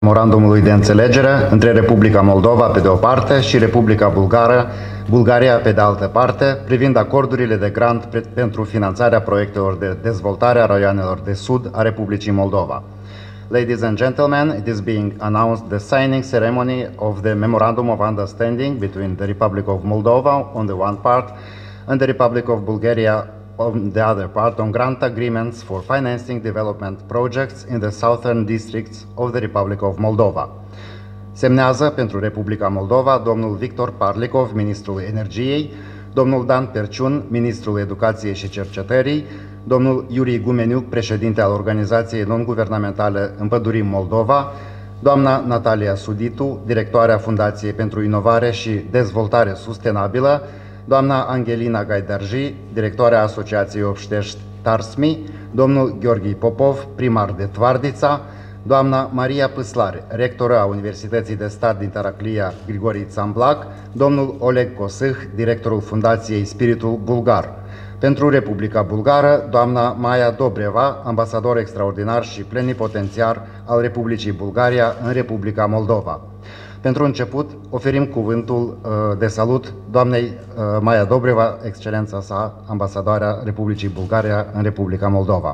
memorandumului de înțelegere între Republica Moldova pe de o parte și Republica Bulgaria pe de altă parte, privind acordurile de grant pentru finanțarea proiectelor de dezvoltare a raioanelor de sud a Republicii Moldova. Ladies and gentlemen, it is being announced the signing ceremony of the Memorandum of Understanding between the Republic of Moldova on the one part and the Republic of Bulgaria on the other part on grant agreements for financing development projects in the southern districts of the Republic of Moldova. Semnează pentru Republica Moldova domnul Victor Parlikov, ministrul Energiei, domnul Dan Perciun, ministrul Educației și Cercetării, domnul Iurie Gumeniuc, președinte al organizației non-guvernamentale Împădurim Moldova, doamna Natalia Suditu, directoarea Fundației pentru Inovare și Dezvoltare Sustenabilă, doamna Angelina Gaidarji, directoarea Asociației Obștești Tarsmi, domnul Gheorghe Popov, primar de Tvardița, doamna Maria Păslare, rectoră a Universității de Stat din Taraclia Grigori Țamblac, domnul Oleg Kosâh, directorul Fundației Spiritul Bulgar. Pentru Republica Bulgară, doamna Maia Dobreva, ambasador extraordinar și plenipotențiar al Republicii Bulgaria în Republica Moldova. Pentru început, oferim cuvântul de salut doamnei Maia Dobreva, excelența sa, ambasadoarea Republicii Bulgaria în Republica Moldova.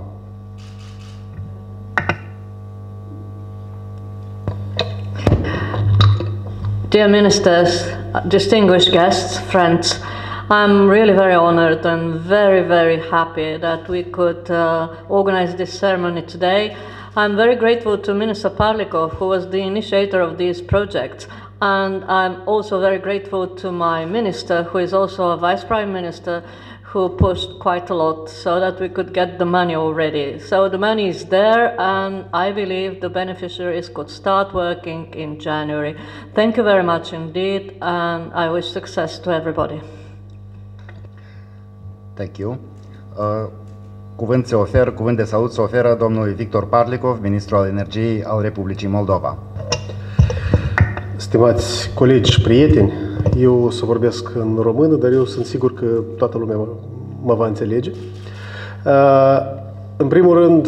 Dear ministers, distinguished guests, friends, I'm really very honored and very happy that we could organize this ceremony today. I'm very grateful to Minister Parlikov, who was the initiator of these projects, and I'm also very grateful to my minister, who is also a vice prime minister, who pushed quite a lot so that we could get the money already. So the money is there, and I believe the beneficiaries could start working in January. Thank you very much indeed, and I wish success to everybody. Thank you. Cuvânt de salut se oferă domnului Victor Parlikov, ministru al Energiei al Republicii Moldova. Stimați colegi și prieteni, eu o să vorbesc în română, dar eu sunt sigur că toată lumea mă va înțelege. În primul rând,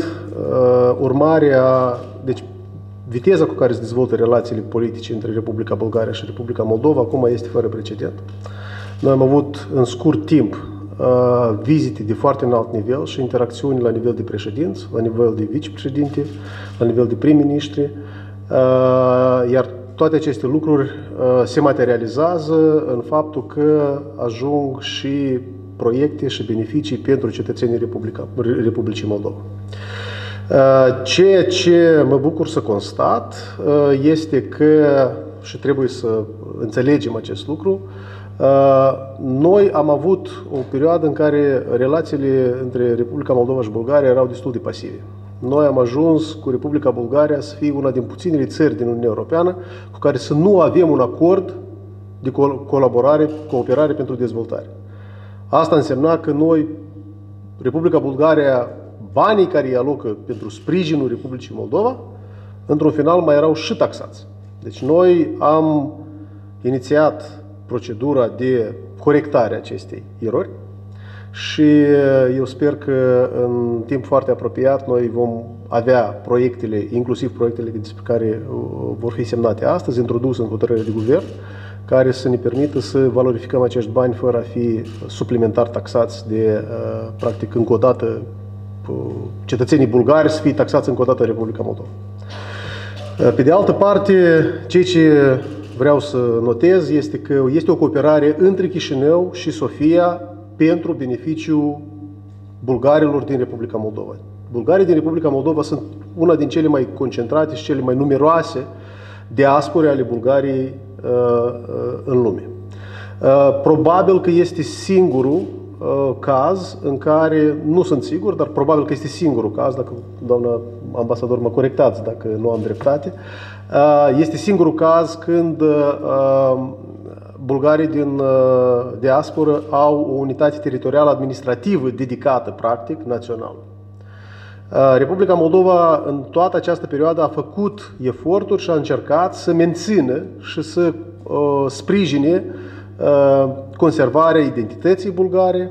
deci viteza cu care se dezvoltă relațiile politice între Republica Bulgaria și Republica Moldova acum este fără precedent. Noi am avut în scurt timp vizite de foarte înalt nivel și interacțiuni la nivel de președinți, la nivel de vicepreședinte, la nivel de prim-ministri, iar toate aceste lucruri se materializează în faptul că ajung și proiecte și beneficii pentru cetățenii Republicii Moldova. Ceea ce mă bucur să constat este că, și trebuie să înțelegem acest lucru, noi am avut o perioadă în care relațiile între Republica Moldova și Bulgaria erau destul de pasive. Noi am ajuns cu Republica Bulgaria să fie una din puținele țări din Uniunea Europeană cu care să nu avem un acord de cooperare pentru dezvoltare. Asta însemna că noi, Republica Bulgaria, banii care îi alocă pentru sprijinul Republicii Moldova, într-un final mai erau și taxați. Deci noi am inițiat procedura de corectare a acestei erori și eu sper că în timp foarte apropiat noi vom avea proiectele, inclusiv proiectele despre care vor fi semnate astăzi, introduse în hotărâre de guvern, care să ne permită să valorificăm acești bani fără a fi suplimentar taxați de, practic, încă o dată, cetățenii bulgari să fie taxați încă o dată în Republica Moldova. Pe de altă parte, ceea ce vreau să notez este că este o cooperare între Chișinău și Sofia pentru beneficiul bulgarilor din Republica Moldova. Bulgarii din Republica Moldova sunt una din cele mai concentrate și cele mai numeroase diaspore ale Bulgariei în lume. Probabil că este singurul caz în care, nu sunt sigur, dar probabil că este singurul caz, dacă doamna ambasador mă corectați dacă nu am dreptate, este singurul caz când bulgarii din diasporă au o unitate teritorială administrativă dedicată, practic, națională. Republica Moldova în toată această perioadă a făcut eforturi și a încercat să mențină și să sprijine conservarea identității bulgare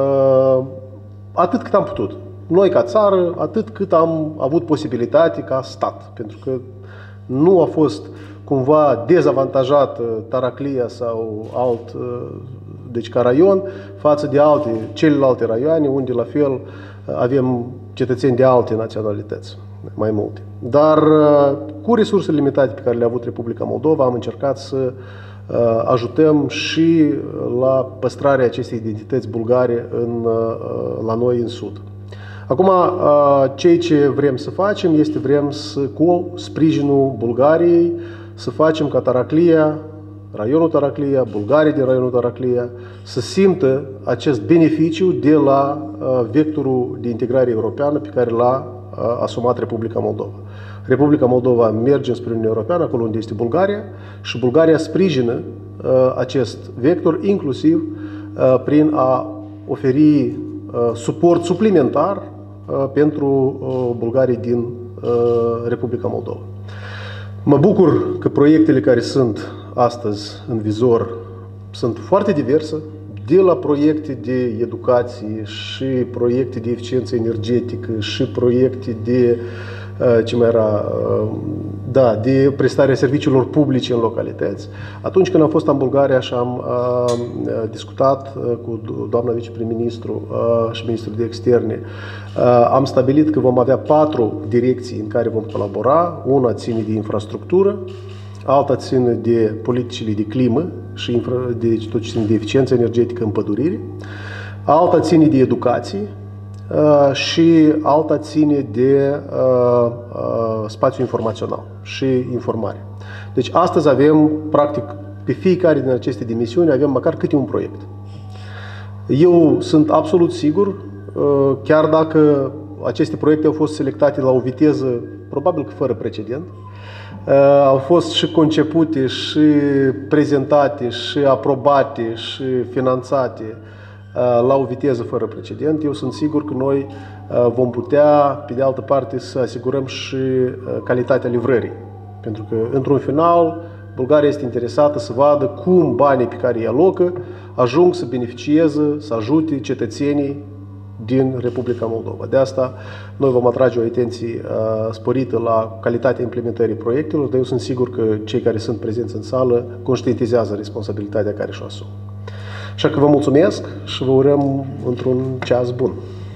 atât cât am putut. Noi ca țară, atât cât am avut posibilitate ca stat. Pentru că Nu a fost cumva dezavantajat Taraclia sau deci ca raion, față de celelalte raioane, unde la fel avem cetățeni de alte naționalități, mai multe. Dar cu resursele limitate pe care le-a avut Republica Moldova, am încercat să ajutăm și la păstrarea acestei identități bulgare la noi în Sud. Acum, ceea ce vrem să facem este cu sprijinul Bulgariei, să facem ca Taraclia, raionul Taraclia, bulgarii din raionul Taraclia, să simtă acest beneficiu de la vectorul de integrare europeană pe care l-a asumat Republica Moldova. Republica Moldova merge spre Uniunea Europeană, acolo unde este Bulgaria, și Bulgaria sprijină acest vector, inclusiv prin a oferi suport suplimentar pentru bulgarii din Republica Moldova. Mă bucur că proiectele care sunt astăzi în vizor sunt foarte diverse, de la proiecte de educație și proiecte de eficiență energetică și proiecte de de prestarea serviciilor publice în localități. Atunci când am fost în Bulgaria și am discutat cu doamna viceprim-ministru și ministrul de externe, am stabilit că vom avea 4 direcții în care vom colabora. Una ține de infrastructură, alta ține de politicile de climă și tot ce ține de eficiență energetică în pădurire, alta ține de educație, și alta ține de spațiu informațional și informare. Deci astăzi avem, practic, pe fiecare din aceste dimensiuni avem măcar câte un proiect. Eu sunt absolut sigur, chiar dacă aceste proiecte au fost selectate la o viteză probabil că fără precedent, au fost și concepute, și prezentate, și aprobate, și finanțate la o viteză fără precedent, eu sunt sigur că noi vom putea, pe de altă parte, să asigurăm și calitatea livrării. Pentru că, într-un final, Bulgaria este interesată să vadă cum banii pe care îi alocă ajung să beneficieze, să ajute cetățenii din Republica Moldova. De asta, noi vom atrage o atenție sporită la calitatea implementării proiectelor, dar eu sunt sigur că cei care sunt prezenți în sală conștientizează responsabilitatea care și-o asumă. Așa că vă mulțumesc și vă urăm într-un ceas bun.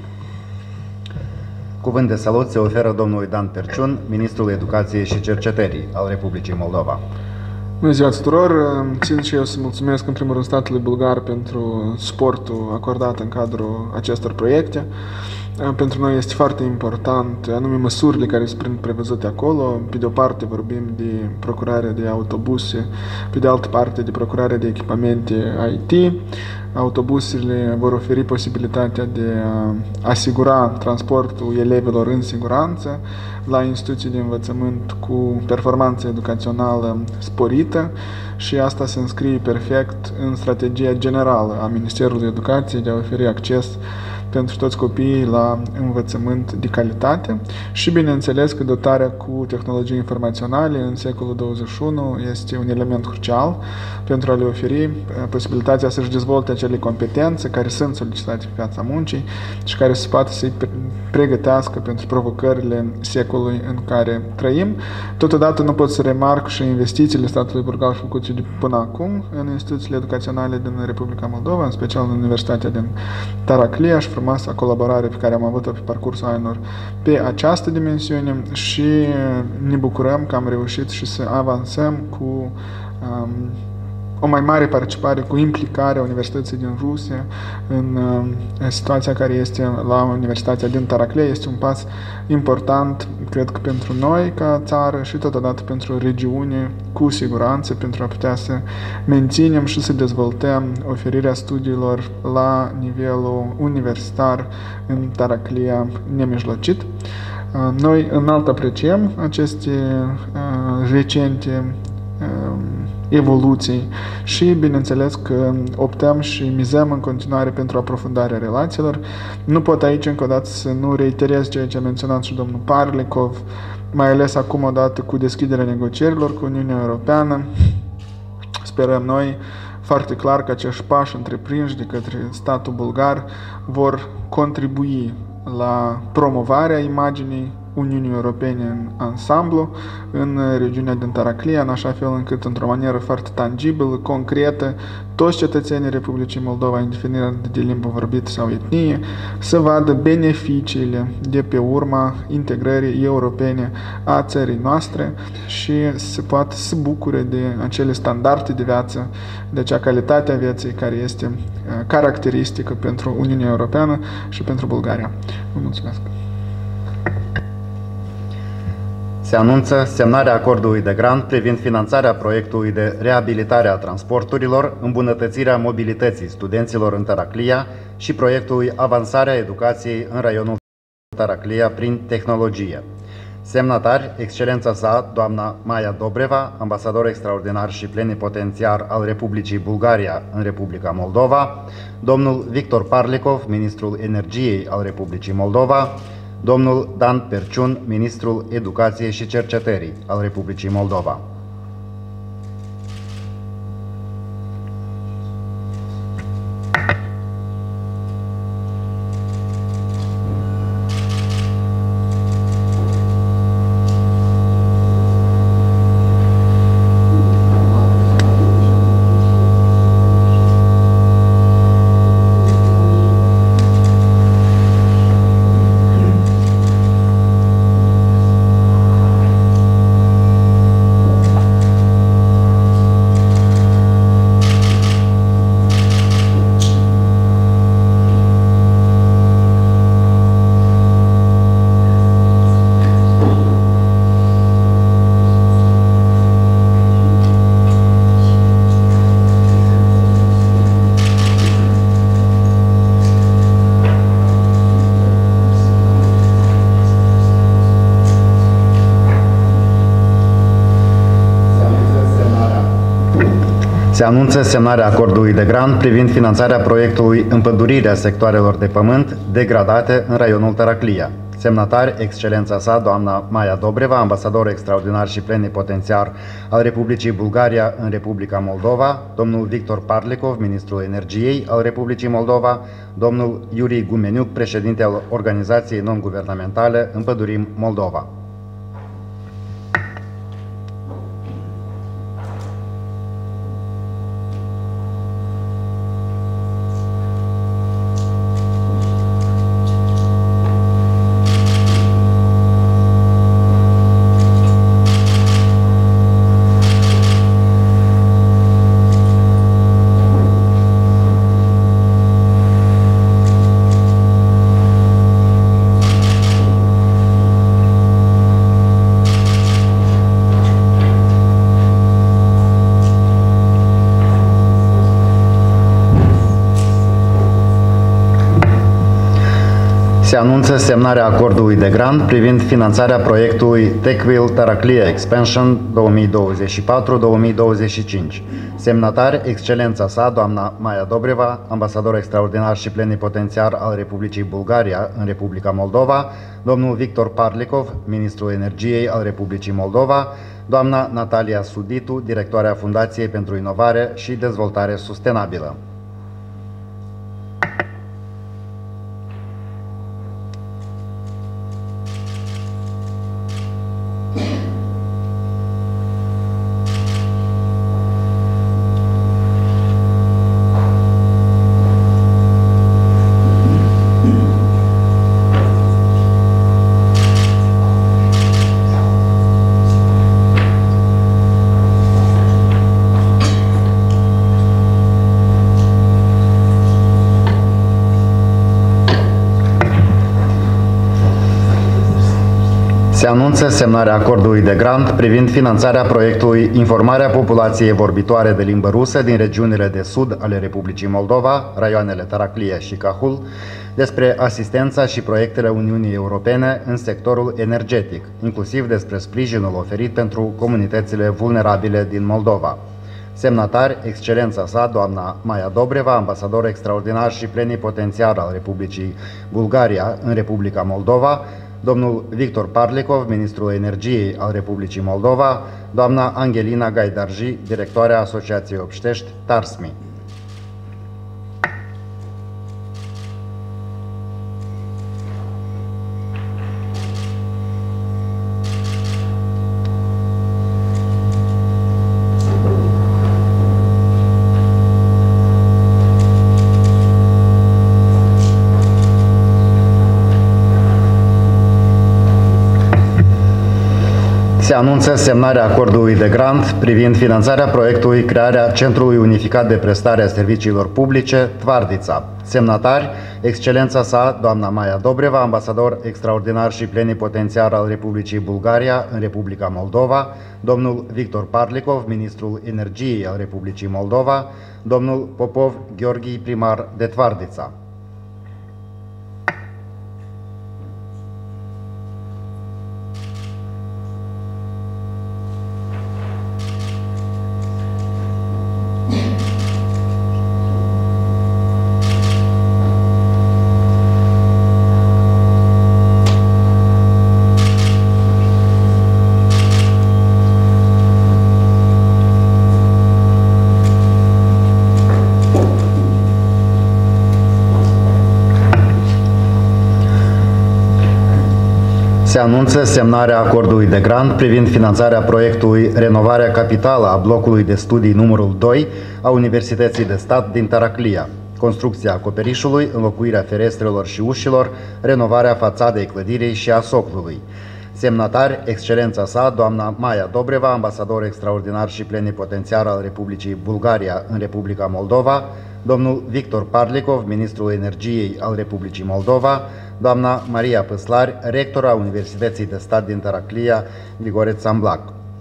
Cuvânt de salut se oferă domnului Dan Terciun, Ministrul Educației și Cercetării al Republicii Moldova. Bună ziua tuturor! Țin și eu să mulțumesc în primul rând statului bulgar pentru suportul acordat în cadrul acestor proiecte. Pentru noi este foarte important anume măsurile care sunt prevăzute acolo. Pe de o parte vorbim de procurarea de autobuse, pe de altă parte de procurarea de echipamente IT. Autobusele vor oferi posibilitatea de a asigura transportul elevilor în siguranță la instituții de învățământ cu performanță educațională sporită și asta se înscrie perfect în strategia generală a Ministerului Educației de a oferi acces pentru toți copiii la învățământ de calitate și, bineînțeles, că dotarea cu tehnologii informaționale în secolul 21 este un element crucial pentru a le oferi posibilitatea să-și dezvolte acele competențe care sunt solicitate pe piața muncii și care se poate să-i pregătească pentru provocările secolului în care trăim. Totodată nu pot să remarc și investițiile statului bulgar făcute de până acum în instituțiile educaționale din Republica Moldova, în special în Universitatea din Taraclia și frumoasa colaborare pe care am avut-o pe parcursul anilor pe această dimensiune și ne bucurăm că am reușit și să avansăm cu o mai mare participare, cu implicarea Universității din Rusia în situația care este la Universitatea din Taraclia. Este un pas important, cred că pentru noi ca țară și totodată pentru regiune, cu siguranță, pentru a putea să menținem și să dezvoltăm oferirea studiilor la nivelul universitar în Taraclia nemijlocit. Noi înalt apreciem aceste recente evoluții și, bineînțeles, că optăm și mizăm în continuare pentru aprofundarea relațiilor. Nu pot aici încă o dată să nu reiterez ceea ce a menționat și domnul Parlikov, mai ales acum odată cu deschiderea negocierilor cu Uniunea Europeană. Sperăm noi foarte clar că acești pași întreprinși de către statul bulgar vor contribui la promovarea imaginii Uniunii Europene în ansamblu, în regiunea din Taraclia, în așa fel încât, într-o manieră foarte tangibilă, concretă, toți cetățenii Republicii Moldova, indiferent de limbă vorbită sau etnie, să vadă beneficiile de pe urma integrării europene a țării noastre și se poate să bucure de acele standarde de viață, de acea calitate a vieții care este caracteristică pentru Uniunea Europeană și pentru Bulgaria. Vă mulțumesc! Se anunță semnarea acordului de grant privind finanțarea proiectului de reabilitare a transporturilor, îmbunătățirea mobilității studenților în Taraclia și proiectului Avansarea educației în raionul Taraclia prin tehnologie. Semnatari, Excelența sa, doamna Maia Dobreva, ambasador extraordinar și plenipotențiar al Republicii Bulgaria în Republica Moldova, domnul Victor Parlikov, ministrul Energiei al Republicii Moldova, domnul Dan Perciun, ministrul Educației și Cercetării al Republicii Moldova. Se anunță semnarea acordului de grant privind finanțarea proiectului Împădurirea sectoarelor de pământ degradate în raionul Taraclia. Semnatari, Excelența sa, doamna Maia Dobreva, ambasador extraordinar și plenipotențiar al Republicii Bulgaria în Republica Moldova, domnul Victor Parlikov, ministrul Energiei al Republicii Moldova, domnul Iuri Gumeniuc, președinte al organizației non-guvernamentale Împădurim Moldova. Se anunță semnarea acordului de grant privind finanțarea proiectului Techville Taraclia Expansion 2024-2025. Semnatari, Excelența sa, doamna Maia Dobreva, ambasador extraordinar și plenipotențiar al Republicii Bulgaria în Republica Moldova, domnul Victor Parlikov, ministrul Energiei al Republicii Moldova, doamna Natalia Suditu, directoarea Fundației pentru Inovare și Dezvoltare Sustenabilă. Se anunță semnarea acordului de grant privind finanțarea proiectului Informarea populației vorbitoare de limbă rusă din regiunile de sud ale Republicii Moldova, raioanele Taraclia și Cahul, despre asistența și proiectele Uniunii Europene în sectorul energetic, inclusiv despre sprijinul oferit pentru comunitățile vulnerabile din Moldova. Semnatari, Excelența sa, doamna Maia Dobreva, ambasador extraordinar și plenipotențiar al Republicii Bulgaria în Republica Moldova, domnul Victor Parlikov, ministrul Energiei al Republicii Moldova, doamna Angelina Gaidarji, directoarea Asociației Obștești Tarsmi. anunță semnarea acordului de grant privind finanțarea proiectului crearea Centrului Unificat de Prestare a Serviciilor Publice, Tvardița. Semnatari, Excelența sa, doamna Maia Dobreva, ambasador extraordinar și plenipotențiar al Republicii Bulgaria în Republica Moldova, domnul Victor Parlikov, ministrul Energiei al Republicii Moldova, domnul Popov Gheorghi, primar de Tvardița. Se anunță semnarea acordului de grant privind finanțarea proiectului Renovarea capitală a blocului de studii numărul 2 a Universității de Stat din Taraclia, construcția acoperișului, înlocuirea ferestrelor și ușilor, renovarea fațadei clădirii și a soclului. Semnatari, Excelența sa, doamna Maia Dobreva, ambasador extraordinar și plenipotențiar al Republicii Bulgaria în Republica Moldova, domnul Victor Parlikov, ministrul Energiei al Republicii Moldova, doamna Maria Păslari, rector a Universității de Stat din Taraclia, Grigoret Samblac.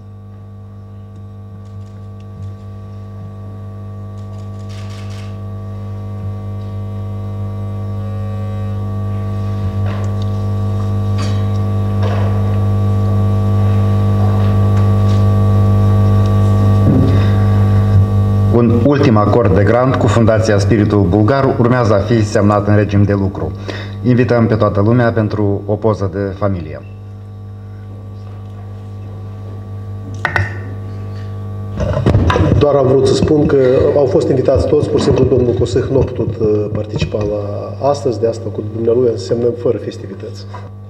Un ultim acord de grant cu Fundația Spiritul Bulgar urmează a fi semnat în regim de lucru. Invităm pe toată lumea pentru o poză de familie. Doar am vrut să spun că au fost invitați toți, pur și simplu domnul Cosâh nu a putut participa la astăzi, de asta cu dumnealui semnăm fără festivități.